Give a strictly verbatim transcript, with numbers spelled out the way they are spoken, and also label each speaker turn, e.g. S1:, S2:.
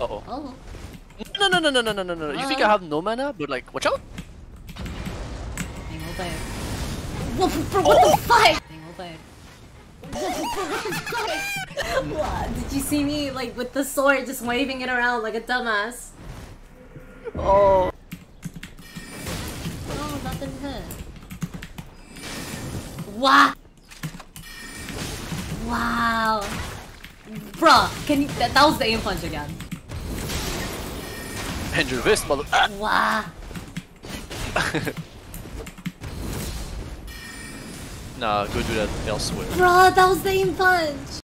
S1: Uh oh.
S2: Oh.
S1: No, no, no, no, no, no, no, no. You think I have no mana? But like, watch out!
S2: Hang on there. What, for, what oh. the fuck? Hang on there. What? Did you see me like with the sword just waving it around like a dumbass?
S1: Oh.
S2: Oh, nothing hit. Wow. Wow. Bruh, can you, that, that was the aim punch again.
S1: And your wrist, mother. Ah.
S2: Wow.
S1: Nah, go do that elsewhere.
S2: Bruh, that was the aim punch.